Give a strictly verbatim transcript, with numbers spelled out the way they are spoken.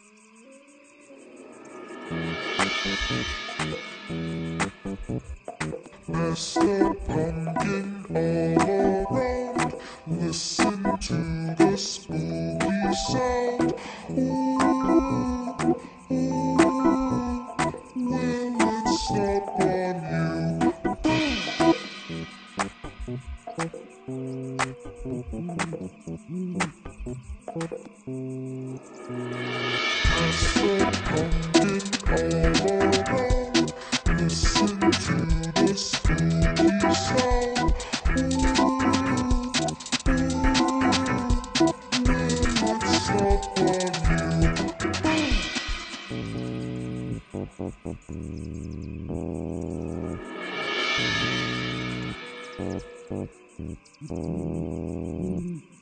There's the pumpkin all around. Listen to the spooky sound. Ooh, ooh, will it stop on you? There's the pumpkin all around. Listen to the spooky sound. Ooh, ooh, will it stop on you?